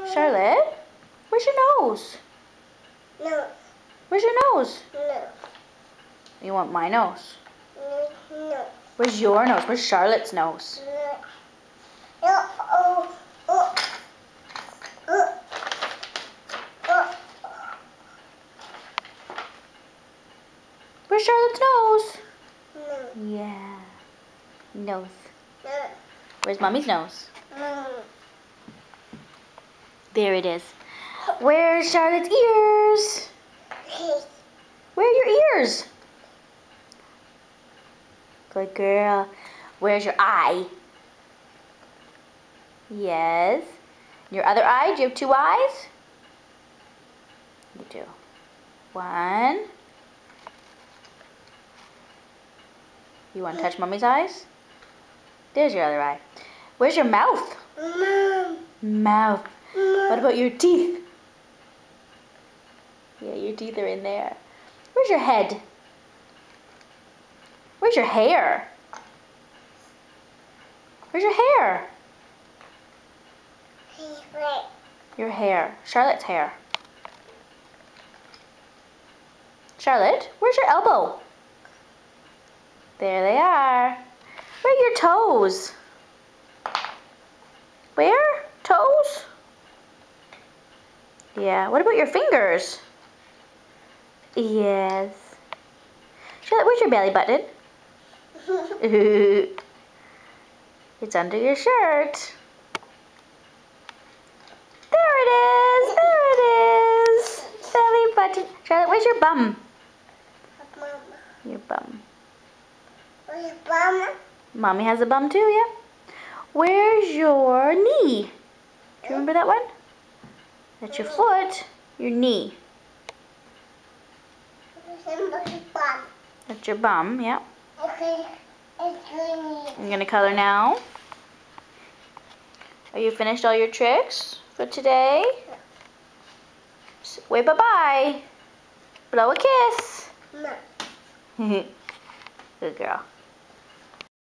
Charlotte, where's your nose? No. Where's your nose? No. You want my nose? No. Where's your nose? Where's Charlotte's nose? Where's Charlotte's nose? No. Yeah. Nose. No. Where's Mommy's nose? No. There it is. Where's Charlotte's ears? Where are your ears? Good girl. Where's your eye? Yes. Your other eye? Do you have two eyes? You do. One. You want to touch Mommy's eyes? There's your other eye. Where's your mouth? Mouth. What about your teeth? Yeah, your teeth are in there. Where's your head? Where's your hair? Where's your hair? Your hair. Charlotte's hair. Charlotte, where's your elbow? There they are. Where are your toes? Where? Toes? Yeah, what about your fingers? Yes. Charlotte, where's your belly button? It's under your shirt. There it is. There it is. Belly button. Charlotte, where's your bum? Your bum. Where's your bum? Mommy has a bum too, yeah. Where's your knee? Do you remember that one? That's your foot. Your knee. That's your bum, yeah. Okay. You're gonna color now. Are you finished all your tricks for today? Wave bye-bye. Blow a kiss. No. Good girl.